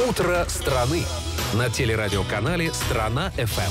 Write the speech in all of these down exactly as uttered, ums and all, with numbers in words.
Утро страны на телерадиоканале «Страна-ФМ».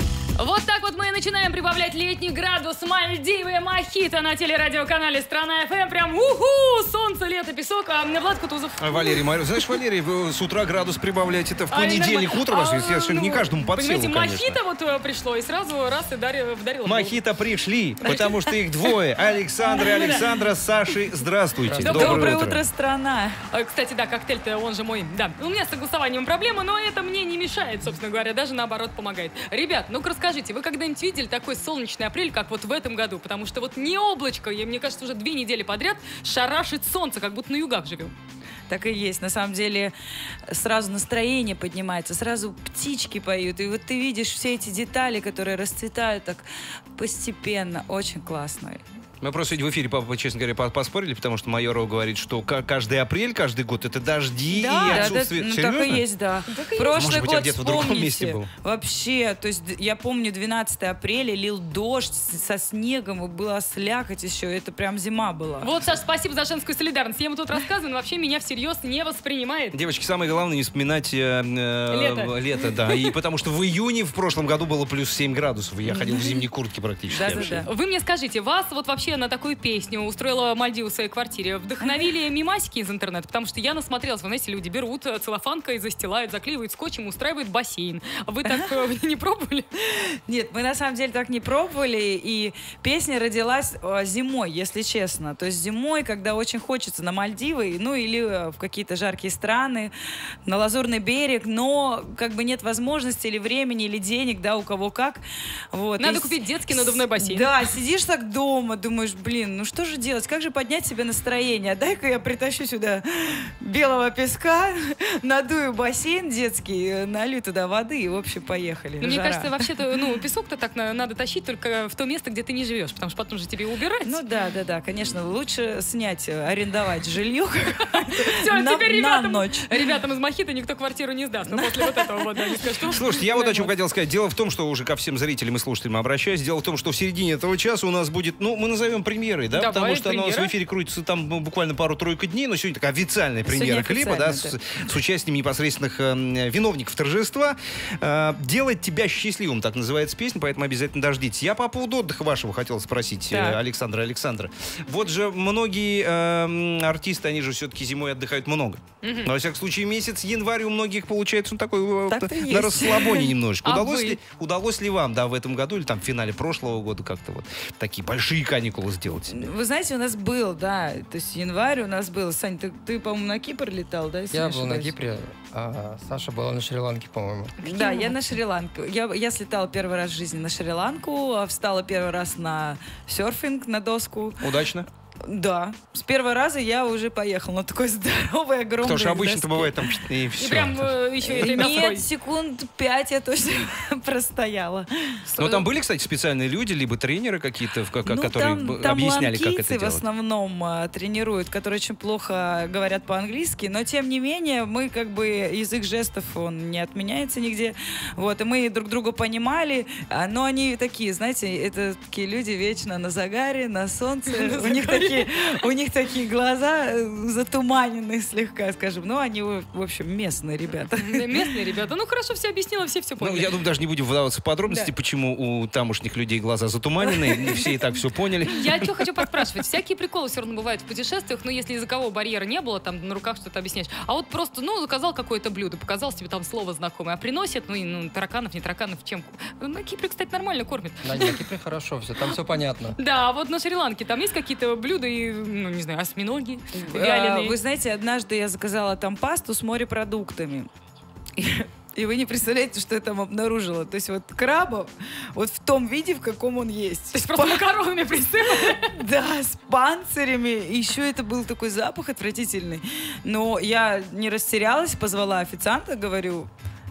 Вот так вот мы и начинаем прибавлять летний градус. Мальдивы, мохито на телерадиоканале «Страна-ФМ». Прям уху! Солнце, лето, песок. А мне Влад Кутузов. А, Валерий Марьев. Знаешь, Валерий, вы с утра градус прибавлять, это в понедельник утром, а, совершенно ну, не каждому под силу, конечно. Мохито вот пришло, и сразу раз и вдарило. Мохито пришли, потому что их двое. Александр и Александра, Саши, здравствуйте. Доброе утро, страна. Кстати, да, коктейль-то он же мой. Да, у меня с согласованием проблемы, но это мне не мешает, собственно говоря, даже наоборот помогает. Ребят, ну-ка расскажите, вы когда-нибудь видели такой солнечный апрель, как вот в этом году? Потому что вот не облачко, и, мне кажется, уже две недели подряд шарашит солнце, как будто на югах живем. Так и есть. На самом деле сразу настроение поднимается, сразу птички поют. И вот ты видишь все эти детали, которые расцветают так постепенно. Очень классно. Мы просто в эфире, честно говоря, поспорили, потому что Майорова говорит, что каждый апрель, каждый год это дожди да, и отсутствие... Да, да, Серьезно? Ну, так и есть, да. Так и Прошлый Может быть, год, я где-то в другом месте был. Вообще, то есть я помню, двенадцатое апреля лил дождь со снегом, и была слякоть еще, это прям зима была. Вот, Саш, спасибо за женскую солидарность. Я ему тут рассказываю, но вообще меня всерьез не воспринимает. Девочки, самое главное не вспоминать э, э, лето. лето, да. И потому что в июне в прошлом году было плюс семь градусов, и я ходил в зимней куртке практически. Да, да, да. Вы мне скажите, вас вот вообще на такую песню устроила Мальдивы в своей квартире, вдохновили мимасики из интернета? Потому что я насмотрелась, вы знаете, люди берут целлофанкой, застилают, заклеивают скотчем, устраивают бассейн. Вы так не пробовали? Нет, мы на самом деле так не пробовали, и песня родилась зимой, если честно. То есть зимой, когда очень хочется на Мальдивы, ну или в какие-то жаркие страны, на Лазурный берег, но как бы нет возможности или времени, или денег, да, у кого как. Вот. Надо и купить детский надувной бассейн. Да, сидишь так дома, думаешь, блин, ну что же делать, как же поднять себе настроение? Дай-ка я притащу сюда белого песка, надую бассейн детский, налью туда воды и, в общем, поехали. Ну, мне Жара. кажется, вообще-то, ну, песок-то так надо тащить только в то место, где ты не живешь, потому что потом же тебе убирать. Ну да, да, да, конечно, лучше снять, арендовать жилье Все, на, теперь на ребятам, ночь. Ребятам из Мохито никто квартиру не сдаст. Но после вот этого вот они скажут, что... Слушайте, я вот о чем хотел сказать. Дело в том, что уже ко всем зрителям и слушателям обращаюсь. Дело в том, что в середине этого часа у нас будет, ну, мы назовем премьерой, да? Давай, потому что премьера. она у нас в эфире крутится там ну, буквально пару-тройку дней, но сегодня такая официальная премьера Сегодня клипа, да, официально, с, с участием непосредственных э, виновников торжества. Э, «Делать тебя счастливым», так называется песня, поэтому обязательно дождитесь. Я по поводу отдыха вашего хотел спросить, э, Александра Александра. Вот же многие э, артисты, они же все-таки зимой отдыхают много. Mm-hmm. Но, во всяком случае, месяц январь у многих получается ну, такой так на есть. расслабоне немножечко. А удалось, вы? ли, удалось ли вам, да, в этом году или там в финале прошлого года как-то вот такие большие каникулы сделать? Вы знаете, у нас был, да, то есть январь у нас был. Сань, ты, ты по-моему, на Кипр летал, да? Я был на Кипре, а Саша была на Шри-Ланке, по-моему. Да, я на Шри-Ланку. Я, я слетала первый раз в жизни на Шри-Ланку, встала первый раз на серфинг, на доску. Удачно? Да. С первого раза я уже поехала. Ну, такой здоровый, огромный. Потому что обычно-то доски. бывает там и все. И прям э, еще и Нет, секунд пять я точно простояла. Но там были, кстати, специальные люди, либо тренеры какие-то, в- Ну, которые там, б- там объясняли, как ланкийцы это в делать. основном а, тренируют, которые очень плохо говорят по-английски, но тем не менее мы как бы язык жестов он не отменяется нигде, вот и мы друг друга понимали, а, но они такие, знаете, это такие люди вечно на загаре, на солнце, у них такие, у них такие глаза э, затуманенные слегка, скажем, ну они в общем местные ребята. Местные ребята. Ну хорошо, все объяснила, все все Ну, поняли. я думаю, даже не будем вдаваться в подробности, Да. почему у тамошних людей глаза затуманены, все и так все поняли. Я что хочу поспрашивать. Всякие приколы все равно бывают в путешествиях, но если языкового барьера не было, там на руках что-то объясняешь. А вот просто, ну, заказал какое-то блюдо, показал себе там слово знакомое, а приносят, ну, и, ну, тараканов, не тараканов, чем. На Кипре, кстати, нормально кормят. На, на Кипре хорошо все, там все понятно. Да, а вот на Шри-Ланке там есть какие-то блюда и, ну, не знаю, осьминоги А, вяленые. Вы знаете, однажды я заказала там пасту с морепродуктами. И, и вы не представляете, что я там обнаружила. То есть вот крабов вот в том виде, в каком он есть. То есть просто макаронами присыпали? Да, с панцирями. И еще это был такой запах отвратительный. Но я не растерялась, позвала официанта, говорю...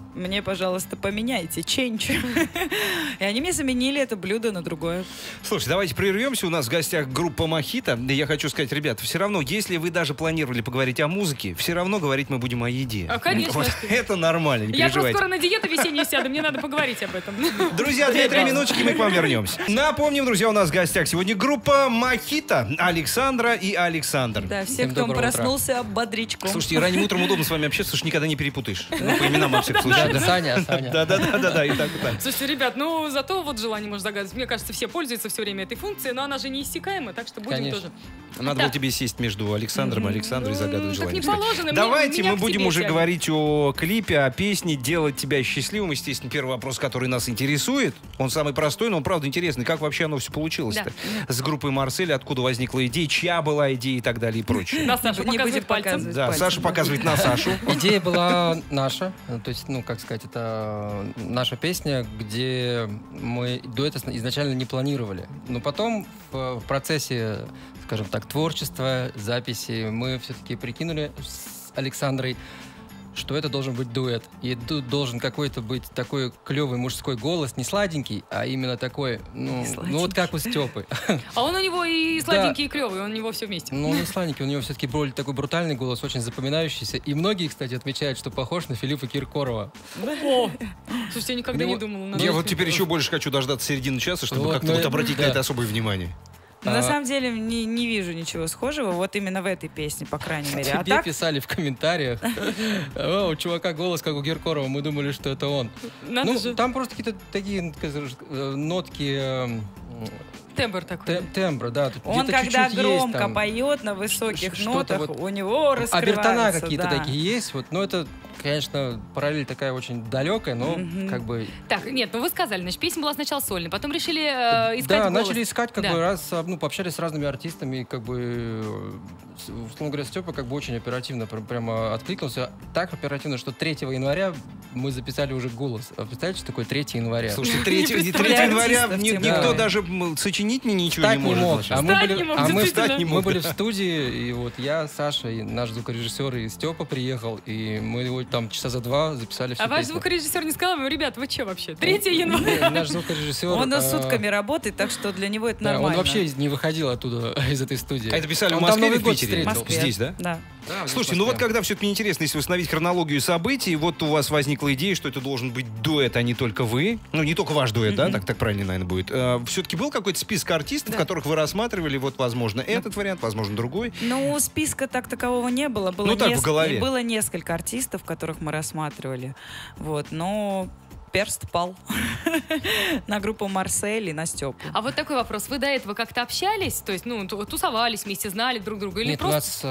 мне, пожалуйста, поменяйте, change. И они мне заменили это блюдо на другое. Слушай, давайте прервемся. У нас в гостях группа «Мохито». Я хочу сказать, ребята, все равно, если вы даже планировали поговорить о музыке, все равно говорить мы будем о еде. А, конечно. Вот это нормально, не Я просто переживайте. скоро на диету весеннюю сяду, мне надо поговорить об этом. Друзья, две-три минуточки, мы к вам вернемся. Напомним, друзья, у нас в гостях сегодня группа «Мохито», Александра и Александр. Да, все, Всем кто доброго проснулся бодрячком. Слушайте, ранним утром удобно с вами общаться, потому что никогда не перепутаешь. Ну, по именам во всех случаях. Да, да, Саня, Саня. Да-да-да, и так, и так. Слушайте, ребят, ну зато вот желание можно загадывать. Мне кажется, все пользуются все время этой функцией, но она же неиссякаема, так что будем Конечно. тоже. Надо Да. было тебе сесть между Александром и Александрой и загадывать Ну, так желание. не положено, мне- Давайте меня мы к будем себе уже тянет. говорить о клипе, о песне «Делать тебя счастливым». Естественно, первый вопрос, который нас интересует, он самый простой, но он правда интересный. Как вообще оно все получилось-то? С группой «Марсель», откуда возникла идея, чья была идея и так далее и прочее. На Сашу Не показывает будем пальцем. показывать. Да, пальцем, Саша да. показывает на Сашу. Идея была наша, то есть, ну, как сказать, это наша песня, где мы дуэт изначально не планировали. Но потом в, в процессе, скажем так, творчества, записи мы все-таки прикинули с Александрой, что это должен быть дуэт. И тут должен какой-то быть такой клевый мужской голос, не сладенький, а именно такой, ну, ну вот как у Степы. А он у него и сладенький, и клевый, он у него все вместе. Ну, он не сладенький, у него все-таки более такой брутальный голос, очень запоминающийся. И многие, кстати, отмечают, что похож на Филиппа Киркорова. О, слушайте, я никогда Ну, не думала. надо Я сказать. вот теперь еще больше хочу дождаться середины часа, чтобы Вот, как-то ну, вот обратить на да. это особое внимание. Но на А. самом деле не, не вижу ничего схожего вот именно в этой песне, по крайней мере. А Тебе так, писали в комментариях, о, у чувака голос как у Киркорова, мы думали, что это он. Надо Ну, же. там просто какие-то такие ну, скажем, э, нотки э, Тембр такой. те- тембра, да. тут он где-то когда чуть-чуть есть громко там. поет на высоких Ш- что-то нотах, вот- у него раскрывается. Обертона какие-то да. такие есть, вот, но это, конечно, параллель такая очень далекая, но Мгм. как бы... Так, нет, ну вы сказали, значит, песня была сначала сольной, потом решили э, искать Да, голос. начали искать, как Да. бы, раз, ну, пообщались с разными артистами, как бы, э, с- условно говоря, Степа как бы очень оперативно пр- прямо откликнулся. Так оперативно, что третьего января мы записали уже голос. А представляете, что такое третьего января? Слушайте, третьего представляю января артистов, ни- тем никто более. даже м, сочинить ни- ничего Встать не не может. мог. вообще. А мы Встать были, не мог, а мы, действительно. не мы мог, были в да. студии, и вот я, Саша, и наш звукорежиссер, и Степа приехал, и мы его там часа за два записали всю А ваш песню. звукорежиссер не сказал вам, ребят, вы что вообще? третьего января. Не, Наш звукорежиссер... Он э, сутками работает, так что для него это да, нормально. он вообще не выходил оттуда, из этой студии. А это писали в Он там Москве или Новый в год Питере? В встретил. Москве. Здесь, да? Да. Да, Слушайте, в ну вот Москве. когда все-таки интересно, если восстановить хронологию событий, вот у вас возникла идея, что это должен быть дуэт, а не только вы. Ну, не только ваш дуэт, да, так, так правильно, наверное, будет. Все-таки был какой-то список артистов, которых вы рассматривали, вот, возможно, этот вариант, возможно, другой. Ну, списка так такового не было. Было, Ну, так, в голове. было несколько артистов, которых мы рассматривали. Вот, но перст пал на группу «Марсель» и на Степу. А вот такой вопрос. Вы до этого как-то общались? То есть, ну, ту- тусовались вместе, знали друг друга? Или Нет, просто... у нас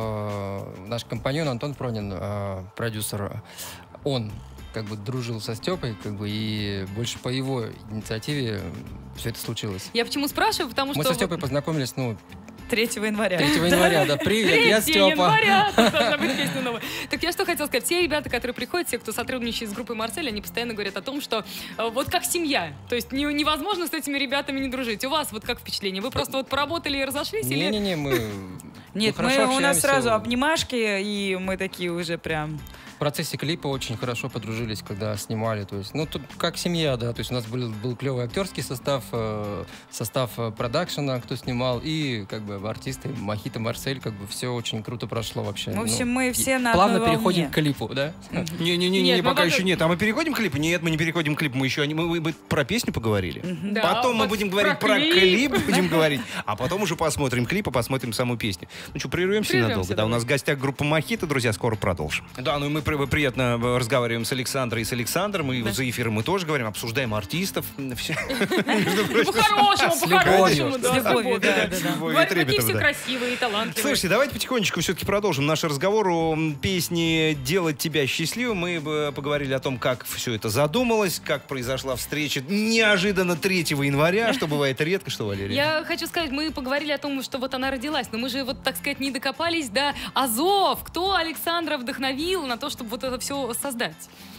э, наш компаньон Антон Пронин, э, продюсер, он как бы дружил со Степой, как бы, и больше по его инициативе все это случилось. Я почему спрашиваю? Потому Мы что... со Степой познакомились, ну, третьего января. третьего января, да, привет, я третьего Степа. января, тут должна быть песня новая. Так я что хотела сказать. Все ребята, которые приходят, все, кто сотрудничает с группой «Марсель», они постоянно говорят о том, что э, вот как семья. То есть не- невозможно с этими ребятами не дружить. У вас вот как впечатление? Вы просто вот поработали и разошлись? Или... Не-не-не, мы... Нет, мы мы, хорошо у нас общаемся. сразу обнимашки, и мы такие уже прям... В процессе клипа очень хорошо подружились, когда снимали. То есть, ну, тут как семья, да. То есть у нас был, был клевый актерский состав, э, состав э, продакшена, кто снимал, и как бы артисты Мохито, Марсель, как бы все очень круто прошло вообще. В общем, Ну, мы и все на плавно одной переходим волне. к клипу, да? Не-не-не, Нет, мы пока пока- еще нет. А мы переходим к клипу? Нет, мы не переходим к клипу. Мы еще мы, мы- мы про песню поговорили. Да, Потом мы вот будем говорить про клип. клип, будем говорить, а потом уже посмотрим клип, и посмотрим саму песню. Ну что, прервемся Прервемся, ненадолго? Да, давай. у нас в гостях группа «Мохито», друзья, скоро продолжим. Да, ну и мы при- приятно разговариваем с Александрой и с Александром, и за эфиром мы тоже говорим, обсуждаем артистов. Все. По-хорошему, по-хорошему, да. С любовью, да, да, да. С любовью и Говорят, какие трепетом, все да. красивые и талантливые. Слушайте, давайте потихонечку все-таки продолжим наш разговор о песне «Делать тебя счастливым». Мы бы поговорили о том, как все это задумалось, как произошла встреча неожиданно третьего января, что бывает редко, что, Валерия? Я хочу сказать, мы поговорили о том, что вот она родилась, но мы же вот, так сказать, не докопались до азов. Кто Александра вдохновил на то, чтобы вот это все создать?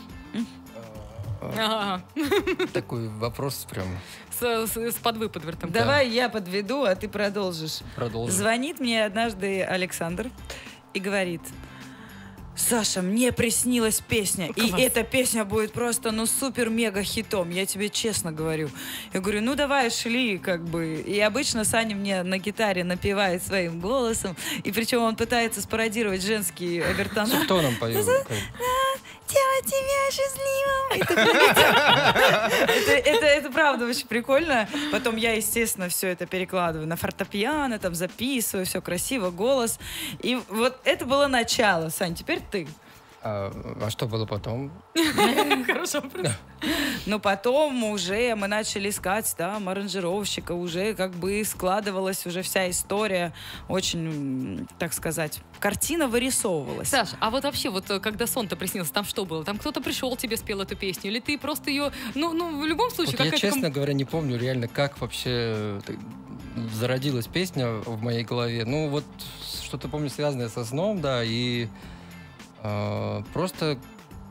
Ага. Такой вопрос прям С, с, с подвыподвертом. Давай я подведу, а ты продолжишь. продолжим. Звонит мне однажды Александр и говорит: Саша, мне приснилась песня, Класс. и эта песня будет просто, ну, супер-мега хитом, я тебе честно говорю. Я говорю, ну, давай, шли, как бы. И обычно Саня мне на гитаре напевает своим голосом, и причем он пытается спародировать женские овертона. Субтоном пою. Делать тебя счастливым. И так, это, это, это правда очень прикольно. Потом я, естественно, все это перекладываю на фортепиано, там записываю, все красиво, голос. И вот это было начало. Сань, теперь ты. А, а что было потом? Хорошо, вопрос. Но потом уже мы начали искать там аранжировщика, уже как бы складывалась уже вся история, очень, так сказать, картина вырисовывалась. Саш, а вот вообще, вот когда сон-то приснился, там что было? Там кто-то пришел, тебе спел эту песню, или ты просто ее, ну, ну в любом случае... Вот я, какая-то честно ком- говоря, не помню реально, как вообще так зародилась песня в моей голове. Ну, вот что-то помню, связанное со сном, да, и э, просто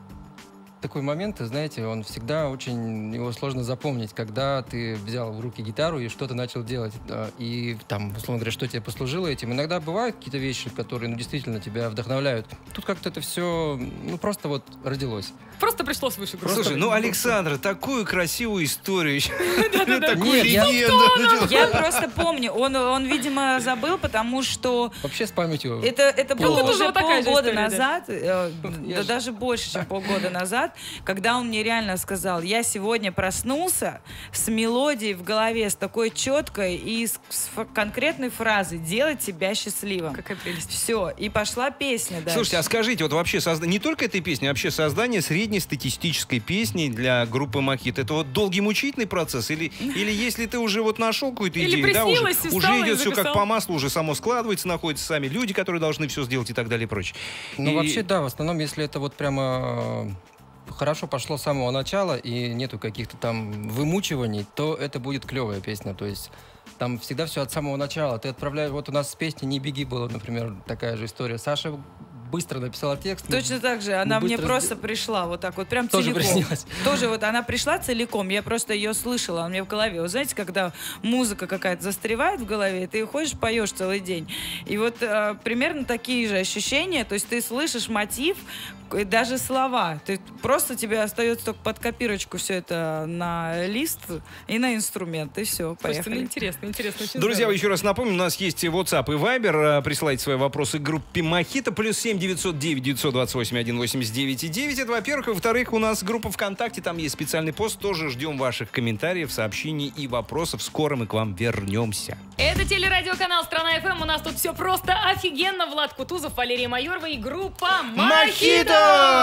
такой момент, знаете, он всегда очень, его сложно запомнить, когда ты взял в руки гитару и что-то начал делать. Да, и там, условно говоря, что тебе послужило этим. Иногда бывают какие-то вещи, которые, ну, действительно тебя вдохновляют. Тут как-то это все, ну, просто вот родилось. Просто пришлось выше грудь. Слушай, ну, Александр, такую красивую историю. Нет, я- Я просто помню, он, он, видимо, забыл, потому что Вообще с памятью. это, это Ну, было тут уже уже вот такая же полгода история, да. назад, э, Я да же- даже больше, чем полгода назад, когда он мне реально сказал, я сегодня проснулся с мелодией в голове, с такой четкой и с, с ф- конкретной фразой «делать тебя счастливым». Какая прелесть. Все, и пошла песня дальше. Слушайте, а скажите, вот вообще созда- не только этой песни, а вообще создание среднестатистической песни для группы Мохито, это вот долгий мучительный процесс? Или, или если ты уже вот нашел какую-то Или идею, да, уже, приснилось, и уже встал и идет все как записал. по маслу, уже само складывается, находятся сами люди, которые должны все сделать и так далее и прочее. Ну, И- вообще, да, в основном, если это вот прямо э, хорошо пошло с самого начала и нету каких-то там вымучиваний, то это будет клевая песня. То есть там всегда все от самого начала. Ты отправляешь... Вот у нас с песней «Не беги» была, например, такая же история. Саша быстро написала текст. мы- Точно так же, она мы мне быстро просто сде- пришла вот так вот, прям Тоже целиком. приснилось. Тоже вот она пришла целиком, я просто ее слышала, она мне в голове. Вы знаете, когда музыка какая-то застревает в голове, ты ходишь, поешь целый день. И вот э, примерно такие же ощущения, то есть ты слышишь мотив, и даже слова. Ты просто тебе остается только под копирочку все это на лист и на инструмент, и все, Слушайте, ну поехали. интересно, интересно. Очень Друзья, здорово. еще раз напомню, у нас есть WhatsApp и Viber. Присылайте свои вопросы к группе Мохито. Плюс семь девятьсот девять девятьсот двадцать восемь один восемьдесят девять и девять. Это, во-первых. Во-вторых, у нас группа ВКонтакте. Там есть специальный пост. Тоже ждем ваших комментариев, сообщений и вопросов. Скоро мы к вам вернемся. Это телерадиоканал «Страна ФМ». У нас тут все просто офигенно. Влад Кутузов, Валерия Майорова и группа Мохито.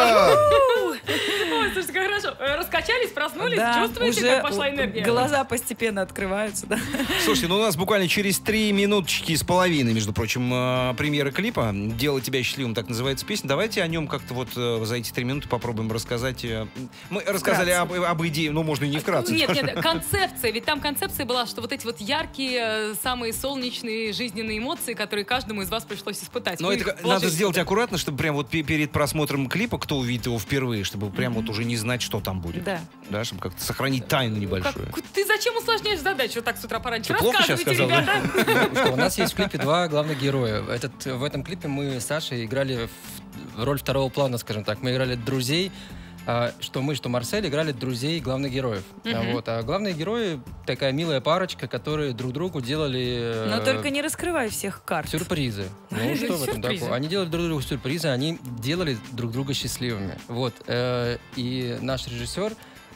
Ой, слушайте, как хорошо. Э, Раскачались, проснулись, Да, чувствуете, уже как пошла энергия? глаза постепенно открываются, да. Слушайте, ну у нас буквально через три минуточки с половиной, между прочим, э, премьера клипа «Делать тебя счастливым», так называется песня. Давайте о нем как-то вот э, за эти три минуты попробуем рассказать. э, Мы рассказали об, об идее, ну, можно и не вкратце. Нет, нет, концепция. Ведь там концепция была, что вот эти вот яркие, э, самые солнечные жизненные эмоции, которые каждому из вас пришлось испытать. Но Вы это их надо вложили сделать туда. аккуратно, чтобы прям вот пе- перед просмотром клипа, кто увидит его впервые, чтобы прям вот уже не знать, что там будет. Да. Да, чтобы как-то сохранить тайну небольшую. Как- ты зачем усложняешь задачу вот так с утра пораньше? Что, плохо сейчас Рассказывайте, сказал, да? ребята. Ну что, у нас есть в клипе два главных героя. Этот, в этом клипе мы с Сашей играли в, в роль второго плана, скажем так. Мы играли друзей, а, что мы, что Марсель играли друзей главных героев. А, Мгм. вот, а главные герои такая милая парочка, которые друг другу делали Но э, только не раскрывай всех карт. сюрпризы. Ну что в этом Сюрпризы. такого? Они делали друг другу сюрпризы, они делали друг друга счастливыми. Вот. э, И наш режиссер,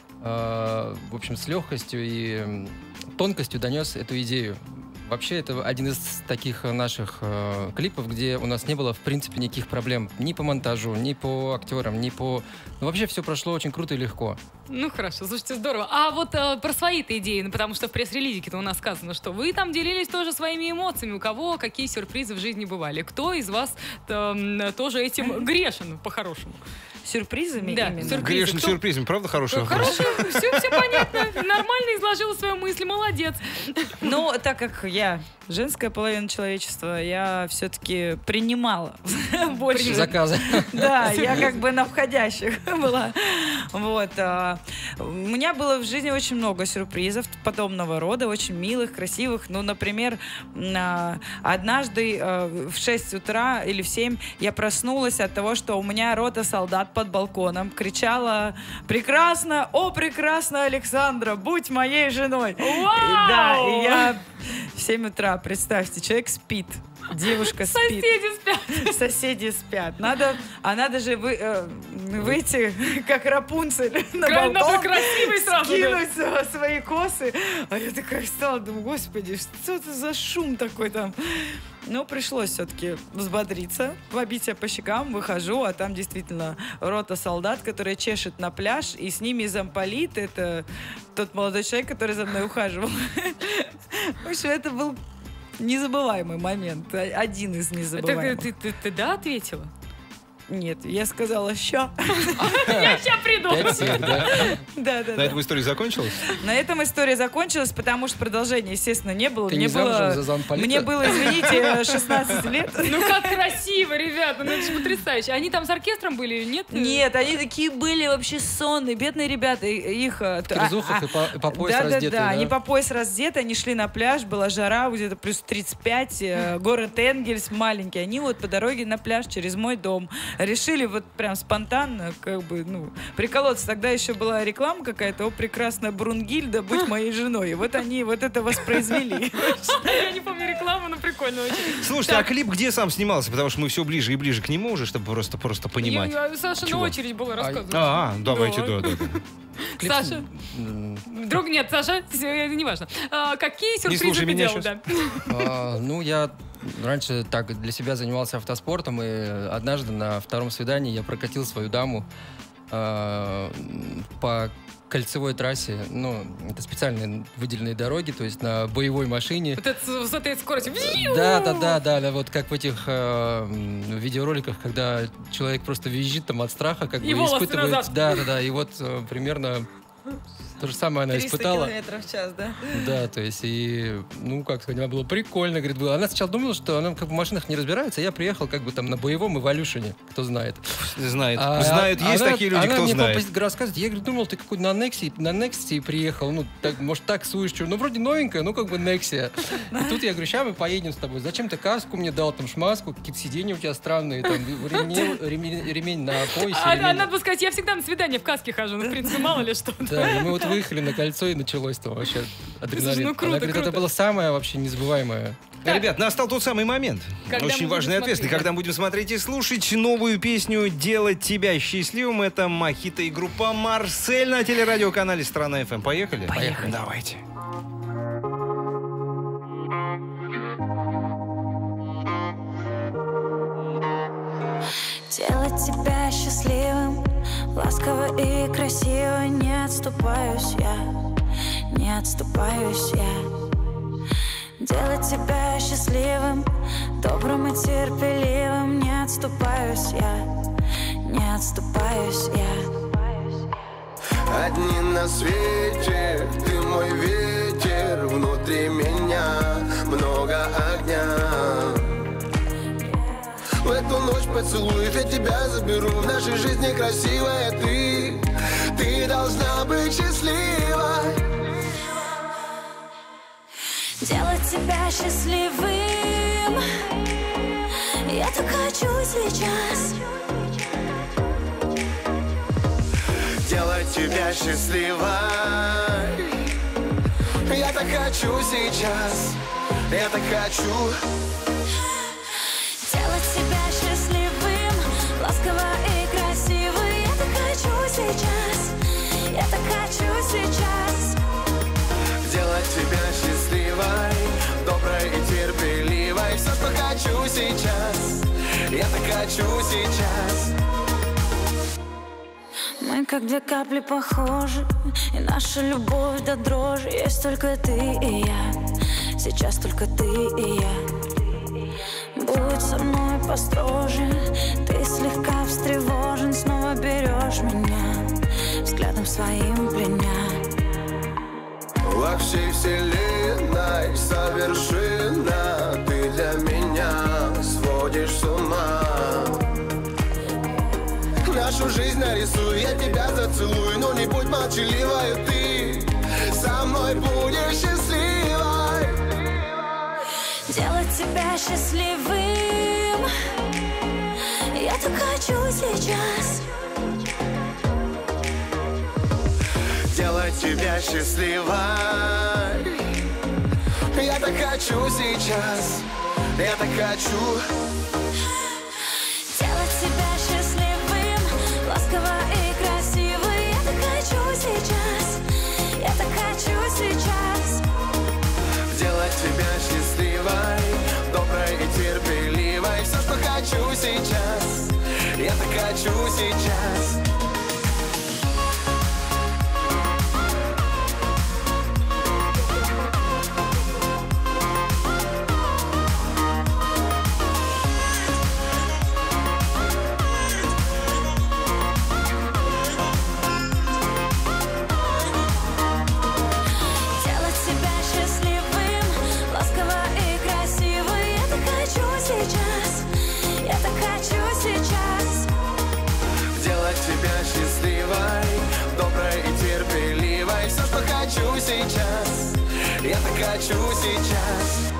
э, в общем, с легкостью и м, тонкостью донес эту идею. Вообще, это один из таких наших э, клипов, где у нас не было, в принципе, никаких проблем ни по монтажу, ни по актерам, ни по... Ну, вообще, все прошло очень круто и легко. Ну хорошо, слушайте, здорово. А вот э, про свои-то идеи, ну, потому что в пресс-релизике-то у нас сказано, что вы там делились тоже своими эмоциями, у кого какие сюрпризы в жизни бывали. Кто из вас э, тоже этим грешен, по-хорошему? Сюрпризами Да, именно. сюрприз. Грешен Кто- сюрпризом, правда, хороший вопрос? Хорошо, все, все понятно. Нормально изложила свою мысль, молодец. Но так как я женская половина человечества, я все-таки принимала больше заказы. Да, я как бы на входящих была. Вот. У меня было в жизни очень много сюрпризов подобного рода, очень милых, красивых. Ну, например, однажды в шесть утра или в семь я проснулась от того, что у меня рота солдат под балконом кричала: «Прекрасно, о, прекрасно, Александра, будь моей женой!» Да, и я в семь утра, представьте, человек спит. Девушка спит. Соседи спят. Соседи спят. Надо, а надо же вы, э, выйти, как Рапунцель, на балкон, надо красивой сразу, скинуть да. свои косы. А я такая встала, думаю, господи, что это за шум такой там? Но пришлось все-таки взбодриться, побить себя по щекам, выхожу, а там действительно рота солдат, которая чешет на пляж, и с ними замполит, это тот молодой человек, который за мной ухаживал. В общем, это был незабываемый момент, один из незабываемых. Ты, ты, ты, ты да ответила? Нет, я сказала «ща». Я ща приду. Да, да, На этом история закончилась? На этом история закончилась, потому что продолжения, естественно, не было. Ты мне не было, замужем за замполита? Мне было, извините, шестнадцать лет. Ну как красиво, ребята, ну это же потрясающе. Они там с оркестром были, нет? Нет, они такие были вообще сонные, бедные ребята. Их... В кирзухах и по, и по пояс да, раздетые, да, да, да? они по пояс раздеты, они шли на пляж, была жара, где-то плюс тридцать пять, город Энгельс маленький. Они вот по дороге на пляж через мой дом решили вот прям спонтанно, как бы, ну, приколоться. Тогда еще была реклама какая-то: «О, прекрасная Брунгильда, будь моей женой». И вот они вот это воспроизвели. Я не помню рекламу, но прикольно очень. Слушайте, а клип где сам снимался? Потому что мы все ближе и ближе к нему уже, чтобы просто, просто понимать. Саша на очередь была рассказывать. А, давайте, да, да, да. Саша. Вдруг нет, Саша, это не важно. Какие сюрпризы ты делал? Ну, я раньше так для себя занимался автоспортом, и однажды на втором свидании я прокатил свою даму э, по кольцевой трассе. Ну, это специальные выделенные дороги, то есть на боевой машине. Вот это с этой скоростью. Да, да, да, да, да, вот как в этих э, видеороликах, когда человек просто визжит там от страха, как и бы испытывает. Назад. Да, да, да, и вот э, примерно то же самое она испытала. триста километров в час, да? Да, то есть, и, ну, как сказать, она была прикольно, говорит, было. Она сначала думала, что она как бы в машинах не разбирается, а я приехал как бы там на боевом Эволюшене, кто знает. Знает. А, Знают, есть она, такие люди, она кто мне знает. рассказывает, я говорю, думал, ты какой на Nexia, на Nexia приехал, ну, так, может, таксуешь, что, ну, вроде новенькая, ну, как бы Nexia. И тут я говорю, сейчас мы поедем с тобой. Зачем ты каску мне дал, там, шмаску, какие-то сиденья у тебя странные, там, ремень, ремень, ремень на поясе. А, ремень. надо бы сказать, я всегда на свидание в каске хожу, ну, в принципе, мало ли что. Да, и мы вот выехали на кольцо, и началось там вообще адреналин. Ну, круто, Она говорит, круто. это было самое вообще незабываемое. Так. Ребят, настал тот самый момент, когда очень важный и ответственный, смотреть, когда мы будем смотреть и слушать новую песню «Делать тебя счастливым». Это Мохито и группа «Марсель» на телерадиоканале «Страна эф эм». Поехали? Поехали. Давайте. Делать тебя счастливым, ласково и красиво. Не отступаюсь я, не отступаюсь я. Делать тебя счастливым, добрым и терпеливым. Не отступаюсь я, не отступаюсь я. Одни на свете, ты мой ветер. Внутри меня много огня. В эту ночь поцелуев я тебя заберу. В нашей жизни красивая ты. Ты должна быть счастлива. Делать тебя счастливым, я так хочу сейчас. Делать тебя счастливой, я так хочу сейчас. Я так хочу. Делать тебя счастливым, ласково и красиво. Я так хочу сейчас. Я так хочу сейчас. Делать тебя счастливой, доброй и терпеливой. Все, что хочу сейчас, я так хочу сейчас. Мы как две капли похожи, и наша любовь до дрожи. Есть только ты и я, сейчас только ты и я. Будь со мной построже, ты слегка встревожен. Снова берешь меня, взглядом своим пленя. В во всей вселенной совершенно. Ты для меня сводишь с ума. Нашу жизнь нарисуй, я тебя зацелую, но не будь молчаливой, ты со мной будешь счастливой. Делать тебя счастливым я так хочу сейчас. Делать тебя счастливой я так хочу сейчас. Я так хочу. Делать тебя счастливым, ласково и красиво. Я так хочу сейчас. Я так хочу сейчас. Делать тебя счастливой, доброй и терпеливой. Все, что хочу сейчас. Я так хочу сейчас. Сейчас, я так хочу сейчас.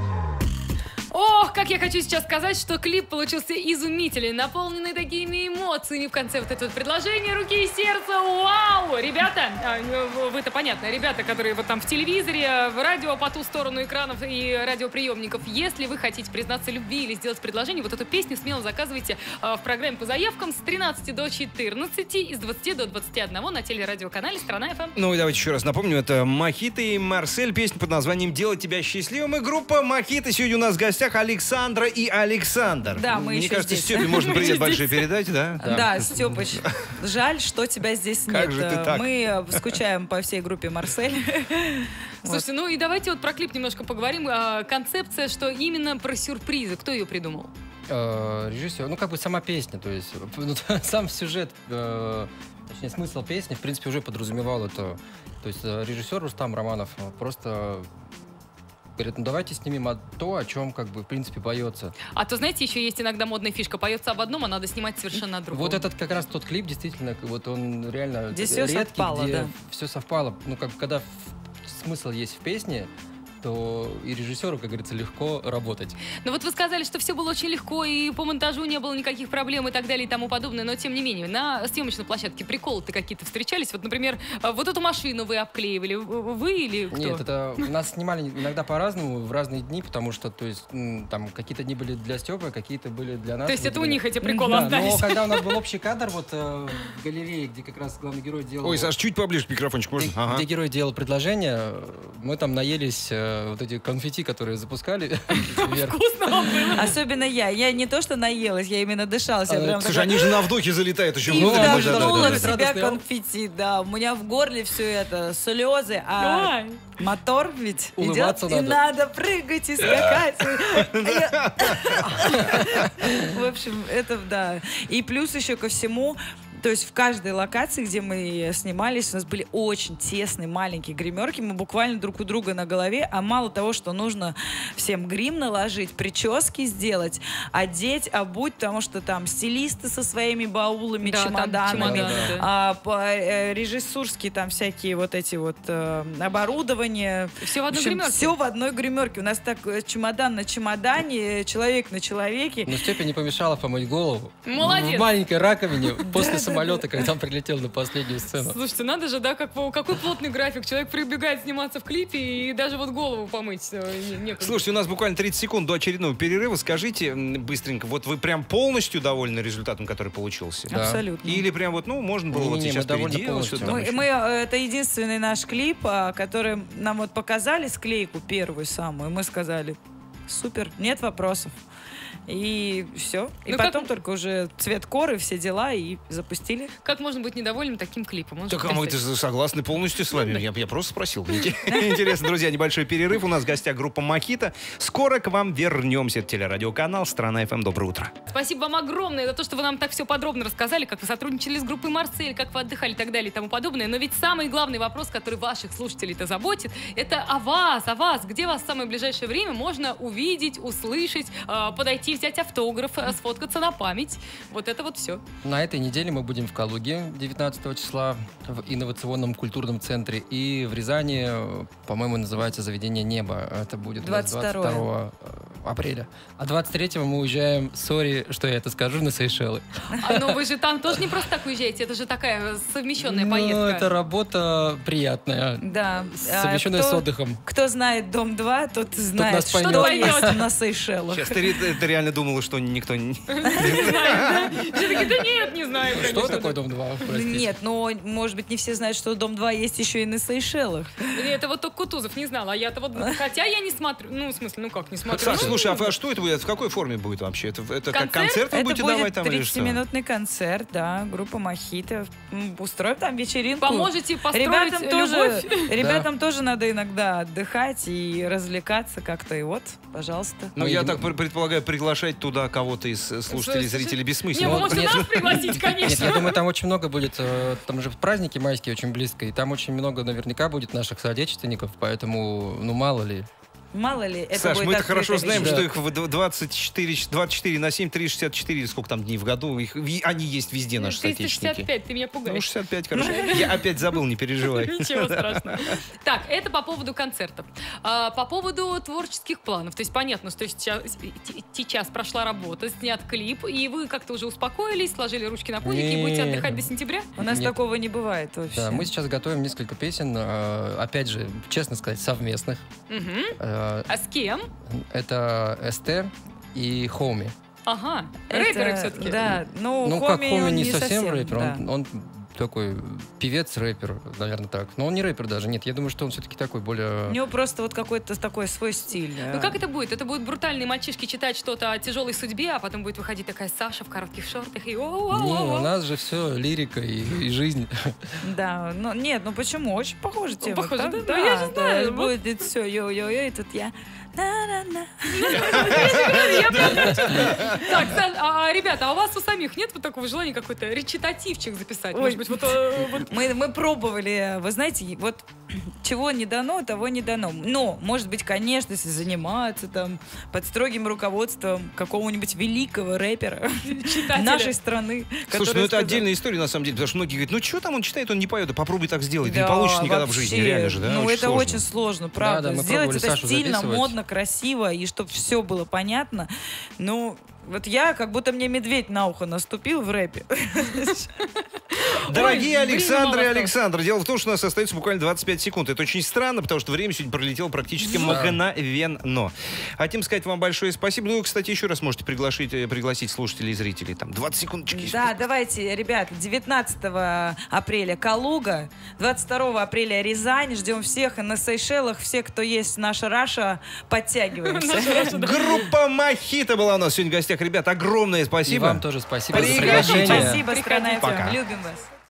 Ох, как я хочу сейчас сказать, что клип получился изумительный, наполненный такими эмоциями. В конце вот это вот предложение руки и сердца. Вау! Ребята, вы-то понятно, ребята, которые вот там в телевизоре, в радио по ту сторону экранов и радиоприемников, если вы хотите признаться в любви или сделать предложение, вот эту песню смело заказывайте в программе по заявкам с тринадцати до четырнадцати и с двадцати до двадцати одного на телерадиоканале «Страна эф эм». Ну и давайте еще раз напомню, это Мохито и Марсель, песня под названием «Делать тебя счастливым». И группа Мохито сегодня у нас в гостях Александра и Александр. Да, мы Мне еще кажется, здесь. Степе можно привет большой передать, да? Да, да, Степыч, жаль, что тебя здесь нет. Как же ты так? Мы скучаем по всей группе Марсель. Слушайте, ну и давайте вот про клип немножко поговорим. Концепция, что именно про сюрпризы. Кто ее придумал? Режиссер, ну как бы сама песня, то есть ну, сам сюжет, э, точнее смысл песни, в принципе, уже подразумевал это. То есть режиссер Рустам Романов просто говорит, ну давайте снимем то, о чем как бы в принципе поется. А то, знаете, еще есть иногда модная фишка, поется об одном, а надо снимать совершенно о другом. Вот этот как раз тот клип, действительно, вот он реально здесь редкий, все совпало, где да. все совпало. Ну как когда смысл есть в песне, то и режиссеру, как говорится, легко работать. Ну вот вы сказали, что все было очень легко, и по монтажу не было никаких проблем и так далее и тому подобное, но тем не менее, на съемочной площадке приколы-то какие-то встречались? Вот, например, вот эту машину вы обклеивали, вы или кто? Нет, это нас снимали иногда по-разному, в разные дни, потому что, то есть, там какие-то дни были для Степы, какие-то были для нас. То есть это у были... них эти приколы да, остались? но когда у нас был общий кадр вот э, в галерее, где как раз главный герой делал... Ой, Саш, чуть поближе к микрофончику можно? Где, Ага. где герой делал предложение, мы там наелись э, вот эти конфетти, которые запускали. Вкусно вам было? Особенно я. Я не то, что наелась, я именно дышалась. Я прям Слушай, такая... они же на вдохе залетают еще. И Ну, да, да, да, вдохнула да, в да. себя Радостный. конфетти, да. У меня в горле все это, слезы, а Ой. мотор ведь идет, Улыбаться и надо. надо прыгать и скакать. В общем, это да. И плюс еще ко всему, то есть в каждой локации, где мы снимались, у нас были очень тесные маленькие гримерки. Мы буквально друг у друга на голове. А мало того, что нужно всем грим наложить, прически сделать, одеть, обуть, потому что там стилисты со своими баулами, Да, там чемоданами, чемоданы, да. а, по, э, режиссурские там всякие вот эти вот э, оборудования. Все в одной В общем, гримерке? все в одной гримерке. У нас так э, чемодан на чемодане, человек на человеке. Но Степе не помешало помыть голову. Молодец. В маленькой раковине после самолета, когда он прилетел на последнюю сцену. Слушайте, надо же, да, как, какой плотный график. Человек прибегает сниматься в клипе и даже вот голову помыть э, не- некуда. Слушайте, у нас буквально тридцать секунд до очередного перерыва. Скажите м, быстренько, вот вы прям полностью довольны результатом, который получился? Да. Абсолютно. Или прям вот, ну, можно было вот Не-не-не, сейчас мы довольны переделать полностью. что-то там Мы, еще? мы, э, это единственный наш клип, а, который нам вот показали склейку первую самую. Мы сказали, супер, нет вопросов. И все. И Ну, потом как- только уже цвет коры, все дела, и запустили. Как можно быть недовольным таким клипом? Можете Так, а мы представить? согласны полностью с вами. Я, я просто спросил. Мне интересно, друзья, небольшой перерыв. У нас в гостях группа «Мохито». Скоро к вам вернемся. Это телерадиоканал «Страна эф эм». Доброе утро. Спасибо вам огромное за то, что вы нам так все подробно рассказали, как вы сотрудничали с группой «Марсель», как вы отдыхали и так далее и тому подобное. Но ведь самый главный вопрос, который ваших слушателей-то заботит, это о вас, о вас. Где вас в самое ближайшее время можно увидеть, услышать, э, подойти, взять автограф, э, сфоткаться на память. Вот это вот все. На этой неделе мы будем в Калуге девятнадцатого числа в инновационном культурном центре. И в Рязани, э, по-моему, называется заведение «Небо». Это будет у нас двадцать второго двадцать второго апреля. А двадцать третьего мы уезжаем, сори, что я это скажу, на Сейшелы. А, но вы же там тоже не просто так уезжаете, это же такая совмещенная Ну, поездка. это работа приятная. Да. А Совмещенная кто- с отдыхом. Кто знает Дом два, тот знает, нас что поймет. есть на Сейшелах. Сейчас ты, ре- ты реально думала, что никто не... Не знаю, да? Все такие, да нет, не знаю. Что конечно. такое Дом два? Простите. Нет, но, может быть, не все знают, что Дом два есть еще и на Сейшелах. Это вот только Кутузов не знал, а я-то вот... Хотя я не смотрю, ну, в смысле, ну как, не смотрю. Саш, Ну, слушай, а что это будет? В какой форме будет вообще? Это, это как Концерт? концерт вы Это будете давать будет там или что? тридцатиминутный концерт, да, группа «Мохито». М, Устроим там вечеринку. Поможете построить Ребятам тоже, любовь? ребятам тоже надо иногда отдыхать и развлекаться как-то. И вот, пожалуйста. Ну, Мы я едем- так пр- предполагаю, приглашать туда кого-то из э, слушателей, Слушай, зрителей Не, бессмысленно. вы Вот, можете нет. нас пригласить, Нет, конечно. я думаю, там очень много будет, э, там же праздники майские очень близко, и там очень много наверняка будет наших соотечественников, поэтому, ну, мало ли. Мало ли, это Саш, будет мы-то открытая хорошо знаем, вечеринка. что их в двадцать четыре, двадцать четыре на семь, триста шестьдесят четыре, сколько там дней в году, их, ви- они есть везде, наши триста шестьдесят соотечественники. пять, ты меня Ну, пугаешь. шестьдесят пять, хорошо. Я опять забыл, не переживай. Ничего страшного. Так, это по поводу концертов. А, по поводу творческих планов. То есть понятно, что сейчас, сейчас прошла работа, снят клип, и вы как-то уже успокоились, сложили ручки на пулике и будете Не. отдыхать до сентября? У нас Нет. такого не бывает вообще. Да, мы сейчас готовим несколько песен, э, опять же, честно сказать, совместных. Мгм. Э, А с кем? Это Эстер и Хоуми. Ага, Это- рэперы все-таки. Да, ну, Ну, как Хоми, Хоуми он не совсем рэпер, да. он, он такой певец-рэпер, наверное, так. Но он не рэпер даже, нет, я думаю, что он все-таки такой У более... него просто вот какой-то такой свой стиль. Ну как это будет? Это будут брутальные мальчишки читать что-то о тяжелой судьбе, а потом будет выходить такая Саша в коротких шортах и Не, у нас же все лирика и, и жизнь. Да, ну нет, ну почему? Очень похоже тема. похоже, Так, да? Да, я же знаю, да, вот. будет все, йо-йо-йо, и тут я... На-на-на. Так, Саш, а, ребята, а у вас у самих нет вот такого желания какой-то речитативчик записать? Ой. Может быть, вот, э, вот Мы, мы пробовали, вы знаете, вот чего не дано, того не дано. Но, может быть, конечно, если заниматься там под строгим руководством какого-нибудь великого рэпера читателя. нашей страны. Слушай, который ну это сказал- отдельная история, на самом деле, потому что многие говорят, ну что там он читает, он не поет, да попробуй так сделать, Да, не получится никогда в жизни, вообще. реально же, да? Ну, это сложно. очень сложно, правда. Да, да, мы Сделать пробовали это Сашу стильно, записывать. модно, красиво, и чтобы все было понятно. Ну, вот я, как будто мне медведь на ухо наступил в рэпе. Дорогие Ой, Александр и время Александр, дело в том, что у нас остается буквально двадцать пять секунд. Это очень странно, потому что время сегодня пролетело практически мгновенно. Хотим сказать вам большое спасибо. Ну, и, кстати, еще раз можете приглашить, э, пригласить слушателей и зрителей. Там двадцать секундочек. Да, давайте, ребят, девятнадцатого апреля Калуга, двадцать второго апреля Рязань. Ждем всех и на Сейшелах. Все, кто есть наша Раша, подтягиваемся. Группа «Мохито» была у нас сегодня в гостях. Ребят, огромное И спасибо. вам тоже спасибо за Приходите. приглашение. Спасибо, страна эф эм. Пока. Любим вас.